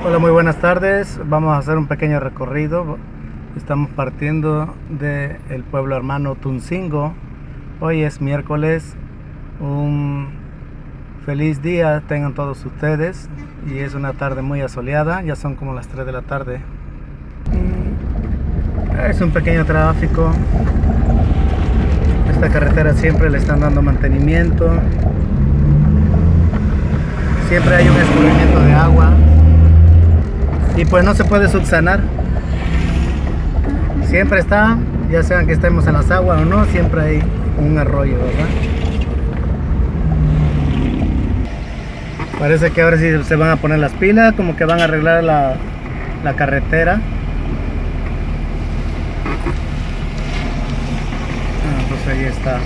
Hola, muy buenas tardes. Vamos a hacer un pequeño recorrido. Estamos partiendo del pueblo hermano Tuncingo. Hoy es miércoles. Un feliz día tengan todos ustedes. Y es una tarde muy asoleada. Ya son como las 3 de la tarde. Es un pequeño tráfico. Esta carretera siempre le están dando mantenimiento. Siempre hay un escurrimiento de agua. Y pues no se puede subsanar. Siempre está, ya sean que estemos en las aguas o no, siempre hay un arroyo, ¿verdad? Parece que ahora sí se van a poner las pilas, como que van a arreglar la carretera. Pues ahí está.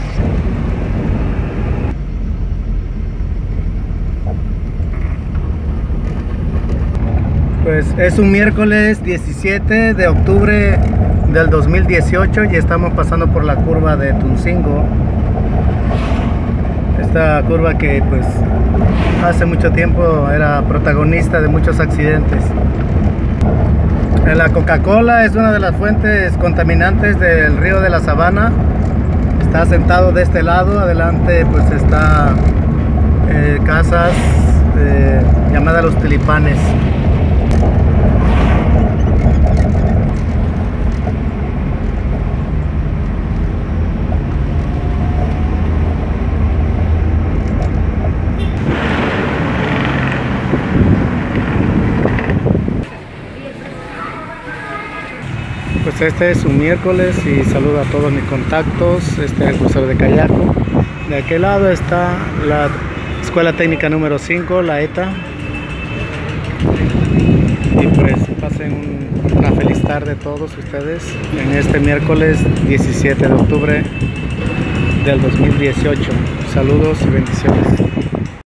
Pues es un miércoles 17 de octubre del 2018 y estamos pasando por la curva de Tuncingo. Esta curva que pues hace mucho tiempo era protagonista de muchos accidentes. La Coca-Cola es una de las fuentes contaminantes del río de la Sabana. Está sentado de este lado, adelante pues está casas llamadas Los Tulipanes. Pues este es un miércoles y saludo a todos mis contactos. Este es el crucero de Cayaco. De aquel lado está la Escuela Técnica número 5, la ETA. Y pues pasen una feliz tarde todos ustedes en este miércoles 17 de octubre del 2018. Saludos y bendiciones.